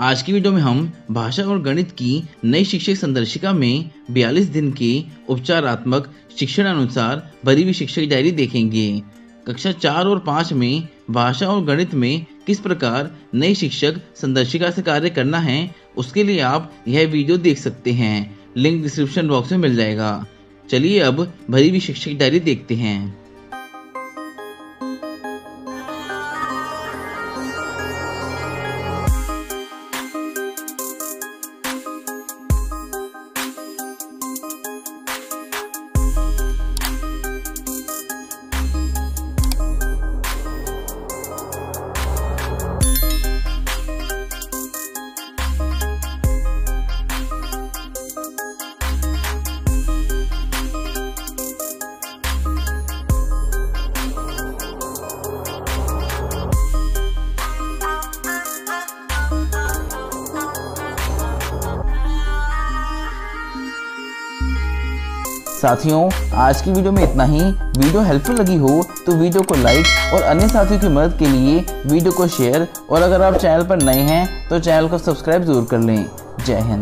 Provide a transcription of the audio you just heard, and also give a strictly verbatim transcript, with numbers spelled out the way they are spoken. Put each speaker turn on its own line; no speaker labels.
आज की वीडियो में हम भाषा और गणित की नई शिक्षक संदर्शिका में बयालीस दिन के उपचारात्मक शिक्षण अनुसार भरी हुई शिक्षक डायरी देखेंगे। कक्षा चार और पाँच में भाषा और गणित में किस प्रकार नई शिक्षक संदर्शिका से कार्य करना है, उसके लिए आप यह वीडियो देख सकते हैं। लिंक डिस्क्रिप्शन बॉक्स में मिल जाएगा। चलिए अब भरी हुई शिक्षक डायरी देखते हैं। साथियों, आज की वीडियो में इतना ही। वीडियो हेल्पफुल लगी हो तो वीडियो को लाइक और अन्य साथियों की मदद के लिए वीडियो को शेयर, और अगर आप चैनल पर नए हैं तो चैनल को सब्सक्राइब जरूर कर लें। जय हिंद।